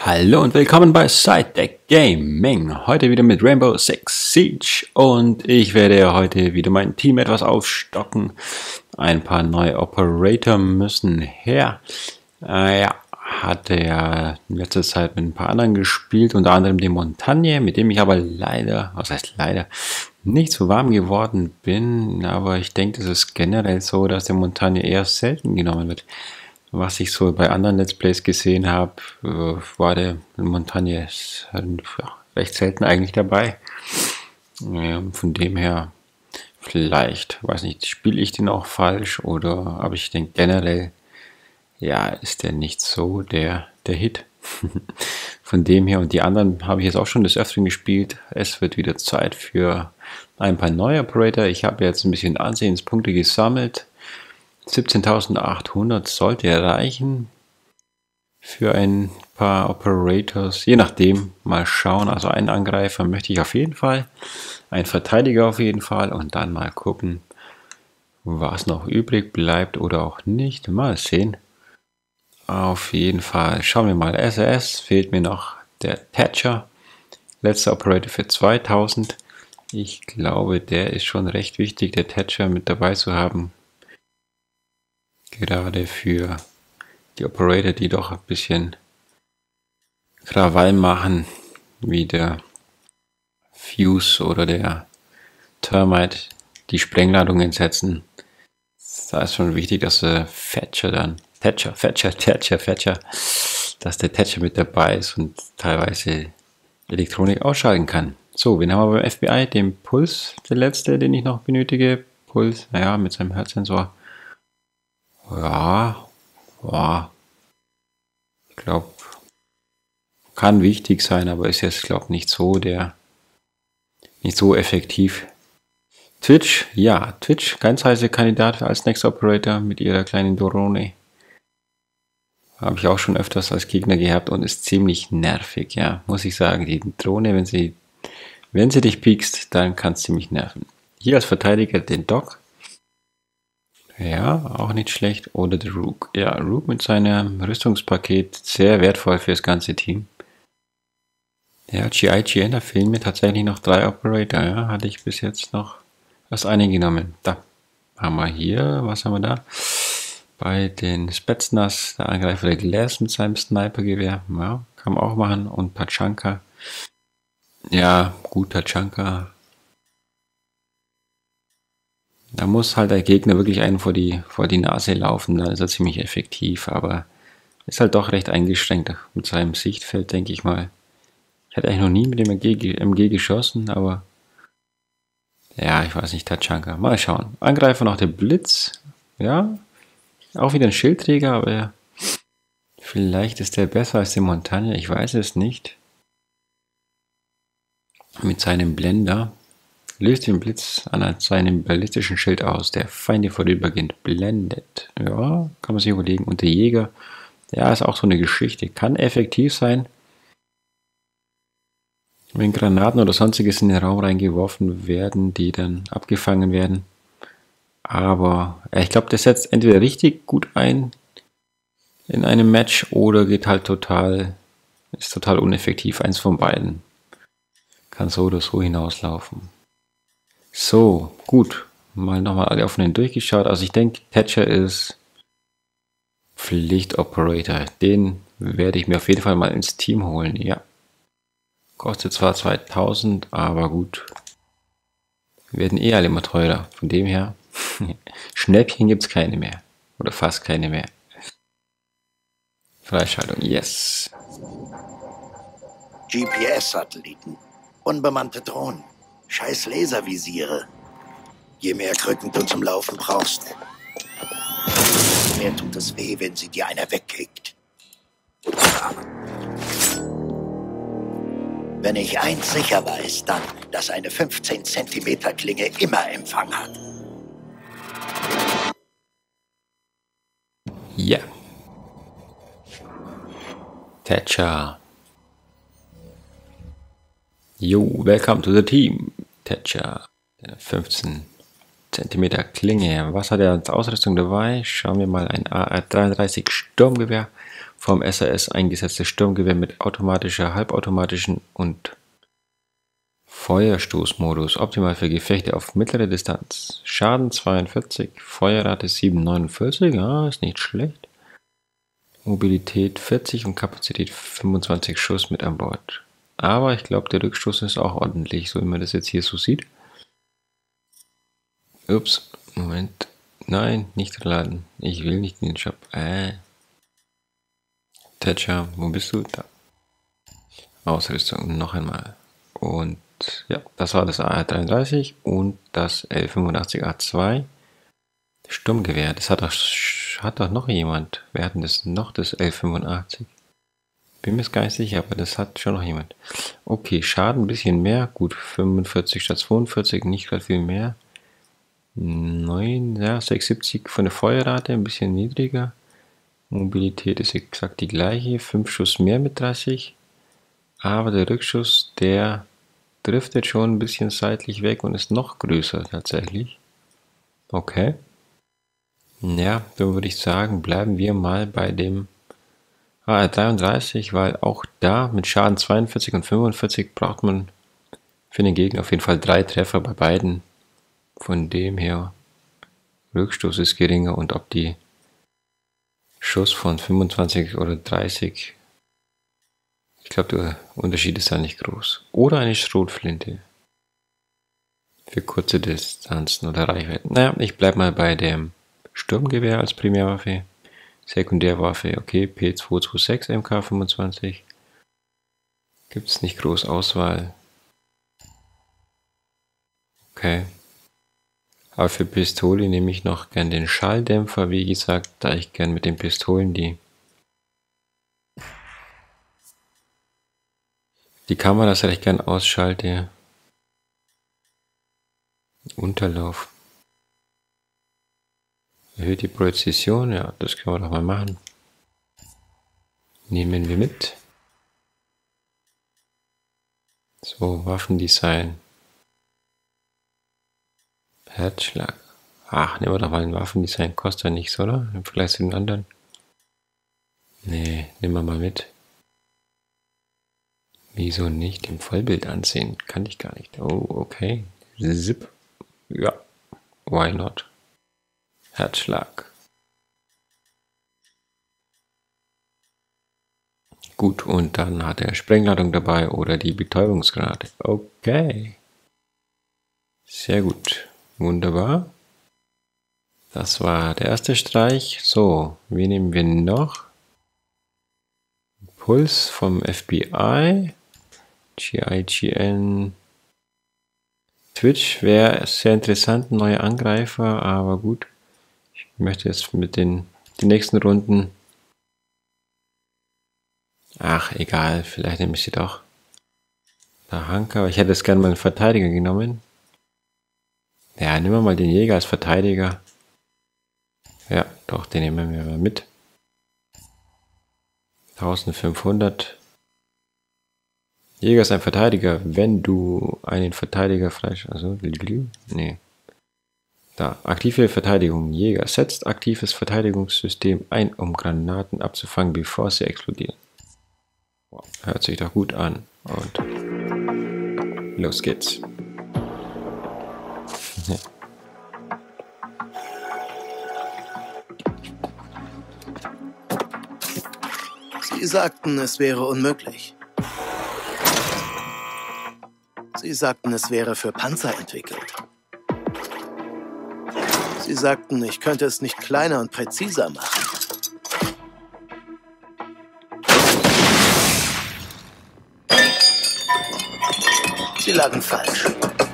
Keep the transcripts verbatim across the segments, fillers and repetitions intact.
Hallo und willkommen bei Sidedeck Gaming. Heute wieder mit Rainbow Six Siege und ich werde heute wieder mein Team etwas aufstocken. Ein paar neue Operator müssen her. Äh, ja, hatte ja in letzter Zeit mit ein paar anderen gespielt, unter anderem den Montagne, mit dem ich aber leider, was heißt leider, nicht so warm geworden bin. Aber ich denke, es ist generell so, dass der Montagne eher selten genommen wird. Was ich so bei anderen Let's Plays gesehen habe, war der Montagne recht selten eigentlich dabei. Von dem her, vielleicht, weiß nicht, spiele ich den auch falsch oder, aber ich denke generell, ja, ist der nicht so der, der Hit. Von dem her, und die anderen habe ich jetzt auch schon des Öfteren gespielt. Es wird wieder Zeit für ein paar neue Operator. Ich habe jetzt ein bisschen Ansehenspunkte gesammelt. siebzehntausendachthundert sollte erreichen für ein paar Operators, je nachdem, mal schauen. Also einen Angreifer möchte ich auf jeden Fall, einen Verteidiger auf jeden Fall und dann mal gucken, was noch übrig bleibt oder auch nicht. Mal sehen. Auf jeden Fall schauen wir mal. S S fehlt mir noch der Thatcher, letzter Operator für zweitausend. Ich glaube, der ist schon recht wichtig, der Thatcher mit dabei zu haben. Gerade für die Operator, die doch ein bisschen Krawall machen, wie der Fuse oder der Termite, die Sprengladungen setzen. Da ist schon wichtig, dass der Thatcher dann, Thatcher, Thatcher, Thatcher, Thatcher, dass der Thatcher mit dabei ist und teilweise Elektronik ausschalten kann. So, wen haben wir beim F B I? Den Puls, der letzte, den ich noch benötige. Puls, naja, mit seinem Herzsensor. Ja, ja, ich glaube, kann wichtig sein, aber ist jetzt, glaube ich, nicht so der, nicht so effektiv. Twitch, ja, Twitch, ganz heißer Kandidat als Next Operator mit ihrer kleinen Drohne. Habe ich auch schon öfters als Gegner gehabt und ist ziemlich nervig, ja, muss ich sagen. Die Drohne, wenn sie, wenn sie dich piekst, dann kann es ziemlich nerven. Hier als Verteidiger den Doc. Ja, auch nicht schlecht. Oder der Rook. Ja, Rook mit seinem Rüstungspaket sehr wertvoll für das ganze Team. Ja, G I G N, da fehlen mir tatsächlich noch drei Operator. Ja, hatte ich bis jetzt noch erst einen genommen. Da haben wir hier, was haben wir da? Bei den Spetsnaz, der Angreifer der Glass mit seinem Snipergewehr. Ja, kann man auch machen. Und Tachanka. Ja, gut, Tachanka. Da muss halt der Gegner wirklich einen vor die, vor die Nase laufen, dann ist er ziemlich effektiv, aber ist halt doch recht eingeschränkt mit seinem Sichtfeld, denke ich mal. Ich hatte eigentlich noch nie mit dem M G, M G geschossen, aber ja, ich weiß nicht, Tachanka. Mal schauen. Angreifer noch der Blitz, ja, auch wieder ein Schildträger, aber vielleicht ist der besser als der Montagne, ich weiß es nicht. Mit seinem Blender. Löst den Blitz an seinem ballistischen Schild aus, der Feinde vorübergehend blendet. Ja, kann man sich überlegen. Und der Jäger, ja, ist auch so eine Geschichte. Kann effektiv sein, wenn Granaten oder sonstiges in den Raum reingeworfen werden, die dann abgefangen werden. Aber ja, ich glaube, der setzt entweder richtig gut ein in einem Match oder geht halt total, ist total uneffektiv. Eins von beiden. Kann so oder so hinauslaufen. So, gut. Mal nochmal alle offenen durchgeschaut. Also ich denke, Thatcher ist Pflichtoperator. Den werde ich mir auf jeden Fall mal ins Team holen. Ja. Kostet zwar zweitausend, aber gut. Werden eh alle immer teurer. Von dem her, Schnäppchen gibt es keine mehr. Oder fast keine mehr. Freischaltung, yes. G P S-Satelliten. Unbemannte Drohnen. Scheiß Laservisiere. Je mehr Krücken du zum Laufen brauchst, mehr tut es weh, wenn sie dir einer wegkickt. Wenn ich eins sicher weiß, dann, dass eine fünfzehn Zentimeter Klinge immer Empfang hat. Ja. Thatcher. Jo, welcome to the team. Thatcher. fünfzehn Zentimeter Klinge. Was hat er als Ausrüstung dabei? Schauen wir mal. Ein A R dreiunddreißig Sturmgewehr, vom S A S eingesetztes Sturmgewehr mit automatischer, halbautomatischen und Feuerstoßmodus. Optimal für Gefechte auf mittlere Distanz. Schaden zweiundvierzig, Feuerrate sieben Komma neunundvierzig, ah, ist nicht schlecht. Mobilität vierzig und Kapazität fünfundzwanzig Schuss mit an Bord. Aber ich glaube, der Rückstoß ist auch ordentlich, so wie man das jetzt hier so sieht. Ups, Moment. Nein, nicht laden. Ich will nicht in den Shop. Äh. Thatcher, wo bist du? Da. Ausrüstung, noch einmal. Und ja, das war das A R dreiunddreißig und das L fünfundachtzig A zwei. Sturmgewehr, das hat doch, hat doch noch jemand. Wer hat denn das noch, das L fünfundachtzig? Bin mir gar nicht sicher, aber das hat schon noch jemand. Okay, Schaden ein bisschen mehr. Gut, fünfundvierzig statt zweiundvierzig, nicht gerade viel mehr. neun, ja, sechsundsiebzig von der Feuerrate, ein bisschen niedriger. Mobilität ist exakt die gleiche, fünf Schuss mehr mit dreißig. Aber der Rückschuss, der driftet schon ein bisschen seitlich weg und ist noch größer tatsächlich. Okay. Ja, dann würde ich sagen, bleiben wir mal bei dem A R dreiunddreißig, weil auch da mit Schaden zweiundvierzig und fünfundvierzig braucht man für den Gegner auf jeden Fall drei Treffer bei beiden. Von dem her, Rückstoß ist geringer und ob die Schuss von fünfundzwanzig oder dreißig, ich glaube, der Unterschied ist da nicht groß. Oder eine Schrotflinte für kurze Distanzen oder Reichweiten. Naja, ich bleibe mal bei dem Sturmgewehr als Primärwaffe. Sekundärwaffe, okay, P zweihundertsechsundzwanzig M K fünfundzwanzig. Gibt es nicht groß Auswahl. Okay. Aber für Pistole nehme ich noch gern den Schalldämpfer, wie gesagt, da ich gern mit den Pistolen die die Kameras recht gern ausschalte. Unterlauf. Erhöht die Präzision, ja, das können wir doch mal machen. Nehmen wir mit. So, Waffendesign. Herzschlag. Ach, nehmen wir doch mal ein Waffendesign. Kostet ja nichts, oder? Im Vergleich zu den anderen. Nee, nehmen wir mal mit. Wieso nicht im Vollbild ansehen? Kann ich gar nicht. Oh, okay. Zip. Ja, why not? Herzschlag. Gut, und dann hat er Sprengladung dabei oder die Betäubungsgranate. Okay. Sehr gut. Wunderbar. Das war der erste Streich. So, wen nehmen wir noch? Puls vom F B I. G I G N. Twitch wäre sehr interessant, neue Angreifer, aber gut. Ich möchte jetzt mit den, den nächsten Runden. Ach, egal, vielleicht nehme ich sie doch. Der Hanker, ich hätte jetzt gerne mal einen Verteidiger genommen. Ja, nehmen wir mal den Jäger als Verteidiger. Ja, doch, den nehmen wir mal mit. eintausendfünfhundert. Jäger ist ein Verteidiger, wenn du einen Verteidiger freisch... Also, nee. Da, aktive Verteidigung. Jäger setzt aktives Verteidigungssystem ein, um Granaten abzufangen, bevor sie explodieren. Wow, hört sich doch gut an. Und los geht's. Sie sagten, es wäre unmöglich. Sie sagten, es wäre für Panzer entwickelt. Sie sagten, ich könnte es nicht kleiner und präziser machen. Sie lagen falsch.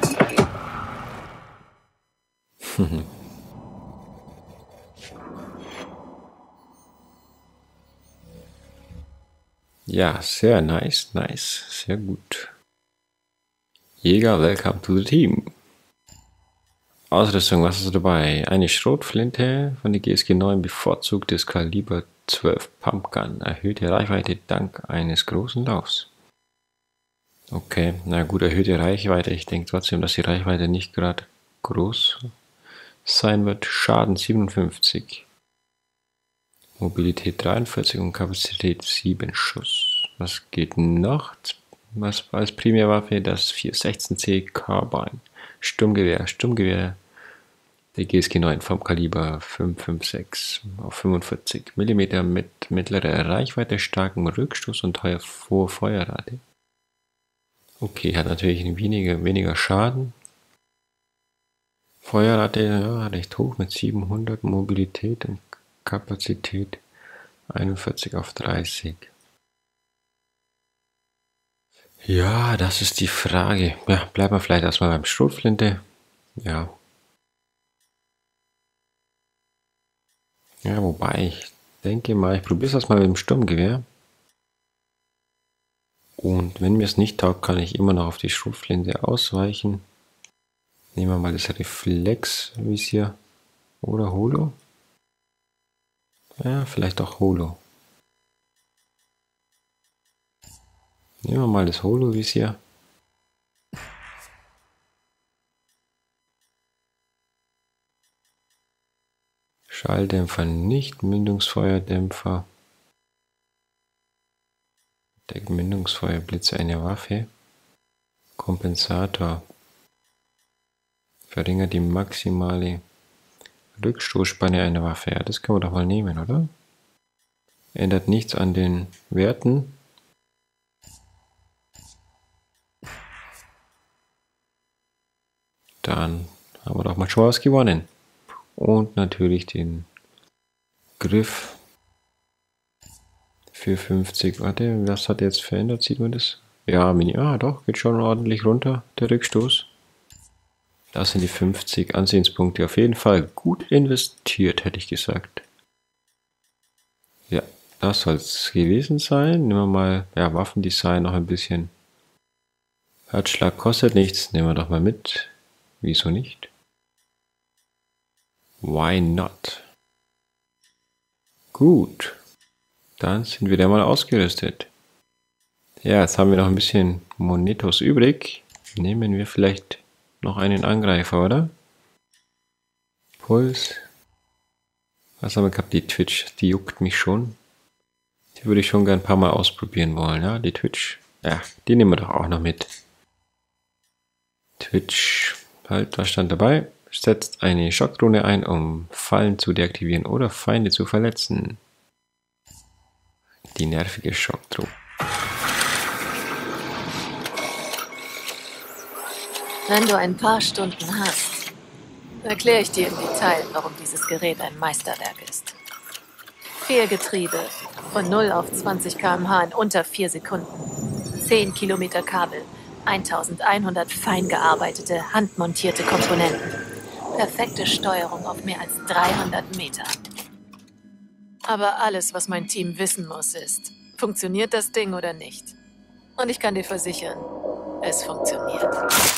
Ja, sehr nice, nice, sehr gut. Jäger, welcome to the team. Ausrüstung, was ist dabei? Eine Schrotflinte von der G S G neun, bevorzugtes Kaliber zwölf Pumpgun, erhöhte Reichweite dank eines großen Laufs. Okay, na gut, erhöhte Reichweite. Ich denke trotzdem, dass die Reichweite nicht gerade groß sein wird. Schaden siebenundfünfzig. Mobilität dreiundvierzig und Kapazität sieben Schuss. Was geht noch? Was war als Primärwaffe? Das vier sechzehn C Carbine. Sturmgewehr. Sturmgewehr. Der G S G neun vom Kaliber fünf fünf sechs auf fünfundvierzig Millimeter mit mittlerer Reichweite, starkem Rückstoß und hoher Feuerrate. Okay, hat natürlich weniger, weniger Schaden. Feuerrate, ja, recht hoch mit siebenhundert, Mobilität und Kapazität einundvierzig auf dreißig. Ja, das ist die Frage. Ja, bleiben wir vielleicht erstmal beim Schrotflinte. Ja. Ja, wobei ich denke mal, ich probiere es erstmal mit dem Sturmgewehr. Und wenn mir es nicht taugt, kann ich immer noch auf die Schrotflinte ausweichen. Nehmen wir mal das Reflexvisier oder Holo. Ja, vielleicht auch Holo. Nehmen wir mal das Holo-Visier. Schalldämpfer nicht, Mündungsfeuerdämpfer. Der Mündungsfeuerblitze eine Waffe. Kompensator. Verringert die maximale Rückstoßspanne einer Waffe. Ja, das können wir doch mal nehmen, oder? Ändert nichts an den Werten. Dann haben wir doch mal schon was gewonnen. Und natürlich den Griff für fünfzig. Warte, was hat er jetzt verändert? Sieht man das? Ja, Mini. Ah, doch, geht schon ordentlich runter, der Rückstoß. Das sind die fünfzig Ansehenspunkte. Auf jeden Fall gut investiert, hätte ich gesagt. Ja, das soll es gewesen sein. Nehmen wir mal, ja, Waffendesign noch ein bisschen. Herzschlag kostet nichts. Nehmen wir doch mal mit. Wieso nicht? Why not? Gut. Dann sind wir da mal ausgerüstet. Ja, jetzt haben wir noch ein bisschen Monetos übrig. Nehmen wir vielleicht noch einen Angreifer, oder? Puls. Was haben wir gehabt? Die Twitch, die juckt mich schon. Die würde ich schon gern ein paar Mal ausprobieren wollen, ja? Die Twitch. Ja, die nehmen wir doch auch noch mit. Twitch. Halt, was stand dabei? Setzt eine Schockdrohne ein, um Fallen zu deaktivieren oder Feinde zu verletzen. Die nervige Schockdrohne. Wenn du ein paar Stunden hast, erkläre ich dir im Detail, warum dieses Gerät ein Meisterwerk ist. Vier Getriebe, von null auf zwanzig Kilometer pro Stunde in unter vier Sekunden. zehn Kilometer Kabel, eintausendeinhundert fein gearbeitete, handmontierte Komponenten. Perfekte Steuerung auf mehr als dreihundert Meter. Aber alles, was mein Team wissen muss, ist, funktioniert das Ding oder nicht? Und ich kann dir versichern, es funktioniert.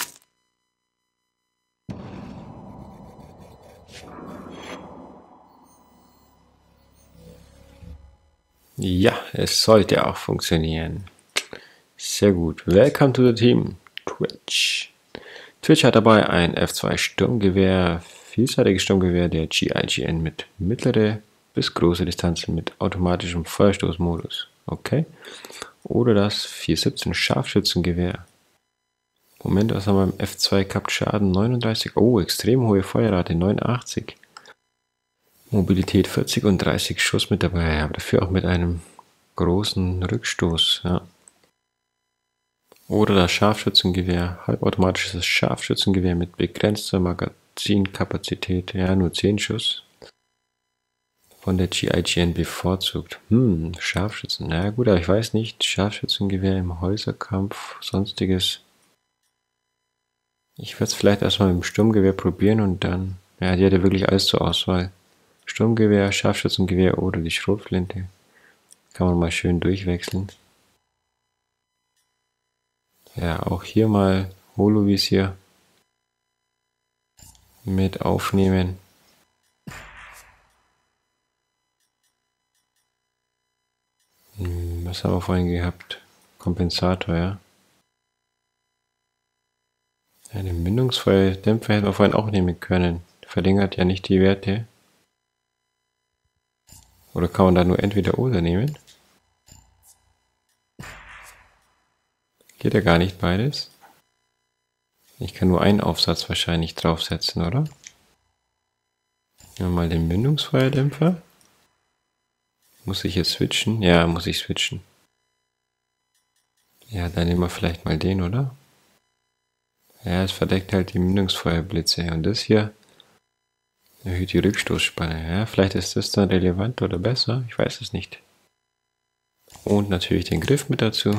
Ja, es sollte auch funktionieren. Sehr gut. Welcome to the team. Twitch. Twitch hat dabei ein F zwei Sturmgewehr, vielseitiges Sturmgewehr der G I G N mit mittlere bis große Distanzen mit automatischem Feuerstoßmodus. Okay. Oder das vier siebzehn Scharfschützengewehr. Moment, was haben wir im F zwei gehabt? Schaden neununddreißig. Oh, extrem hohe Feuerrate neunundachtzig. Mobilität vierzig und dreißig Schuss mit dabei, aber dafür auch mit einem großen Rückstoß. Ja. Oder das Scharfschützengewehr, halbautomatisches Scharfschützengewehr mit begrenzter Magazinkapazität, ja, nur zehn Schuss. Von der G I G N bevorzugt. Hm, Scharfschützen, na gut, aber ich weiß nicht, Scharfschützengewehr im Häuserkampf, sonstiges. Ich werde es vielleicht erstmal mit dem Sturmgewehr probieren und dann, ja, die hat ja wirklich alles zur Auswahl. Sturmgewehr, Scharfschützengewehr oder die Schrotflinte. Kann man mal schön durchwechseln. Ja, auch hier mal Holovisier mit aufnehmen. Hm, was haben wir vorhin gehabt? Kompensator, ja. Einen Mündungsfeuerdämpfer hätten wir vorhin auch nehmen können. Verlängert ja nicht die Werte. Oder kann man da nur entweder oder nehmen? Geht ja gar nicht beides. Ich kann nur einen Aufsatz wahrscheinlich draufsetzen, oder? Nehmen wir mal den Mündungsfeuerdämpfer. Muss ich jetzt switchen? Ja, muss ich switchen. Ja, dann nehmen wir vielleicht mal den, oder? Ja, es verdeckt halt die Mündungsfeuerblitze. Und das hier erhöht die Rückstoßspanne. Ja, vielleicht ist das dann relevant oder besser. Ich weiß es nicht. Und natürlich den Griff mit dazu.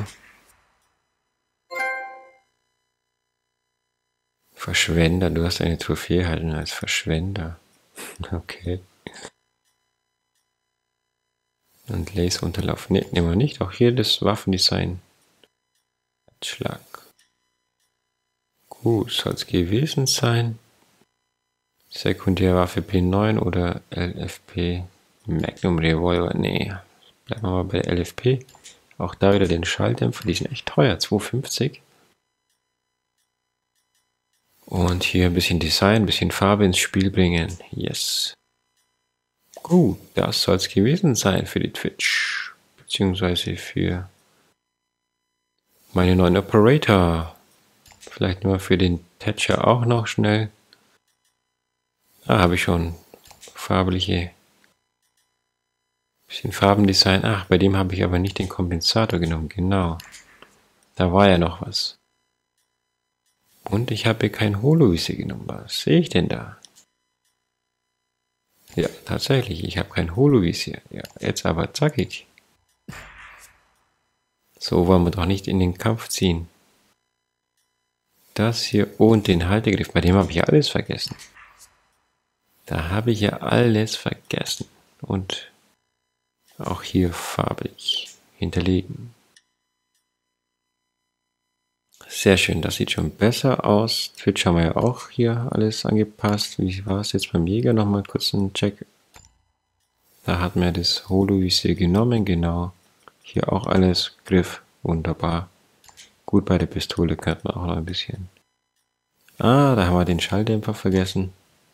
Verschwender, du hast eine Trophäe erhalten als Verschwender. Okay. Und Laserunterlauf. Ne, nehmen wir nicht. Auch hier das Waffendesign. Schlag. Gut, soll es gewesen sein. Sekundärwaffe P neun oder L F P. Magnum Revolver. Nee, bleiben wir mal bei L F P. Auch da wieder den Schalldämpfer. Die sind echt teuer. zwei fünfzig. Und hier ein bisschen Design, ein bisschen Farbe ins Spiel bringen. Yes. Gut, das soll es gewesen sein für die Twitch. Beziehungsweise für meine neuen Operator. Vielleicht nur für den Thatcher auch noch schnell. Ah, habe ich schon farbliche. Bisschen Farbendesign. Ach, bei dem habe ich aber nicht den Kompensator genommen. Genau. Da war ja noch was. Und ich habe kein Holovisier genommen. Was sehe ich denn da? Ja, tatsächlich, ich habe kein Holovisier. Ja, jetzt aber zackig. So wollen wir doch nicht in den Kampf ziehen. Das hier und den Haltegriff, bei dem habe ich ja alles vergessen. Da habe ich ja alles vergessen. Und auch hier farbig hinterlegen. Sehr schön, das sieht schon besser aus. Twitch haben wir ja auch hier alles angepasst. Wie war es jetzt beim Jäger? Nochmal kurz einen Check. Da hat mir das Holovisier genommen, genau. Hier auch alles Griff, wunderbar. Gut, bei der Pistole könnte man auch noch ein bisschen. Ah, da haben wir den Schalldämpfer vergessen.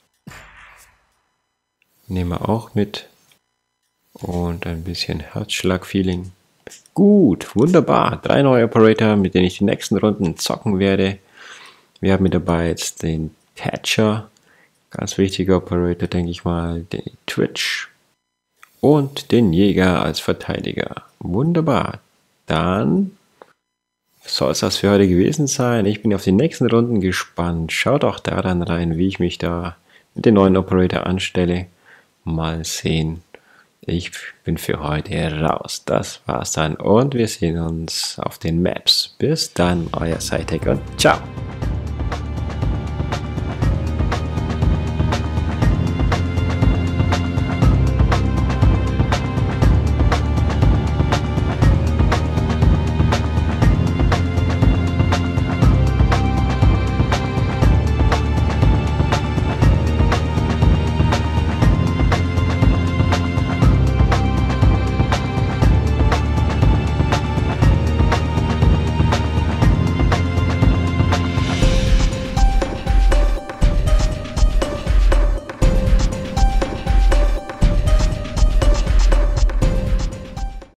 Nehmen wir auch mit. Und ein bisschen Herzschlag-Feeling. Gut, wunderbar. Drei neue Operator, mit denen ich die nächsten Runden zocken werde. Wir haben mit dabei jetzt den Thatcher. Ganz wichtiger Operator, denke ich mal. Den Twitch. Und den Jäger als Verteidiger. Wunderbar. Dann soll es das für heute gewesen sein. Ich bin auf die nächsten Runden gespannt. Schaut auch da dann rein, wie ich mich da mit den neuen Operator anstelle. Mal sehen. Ich bin für heute raus. Das war's dann und wir sehen uns auf den Maps. Bis dann, euer SciTech und ciao.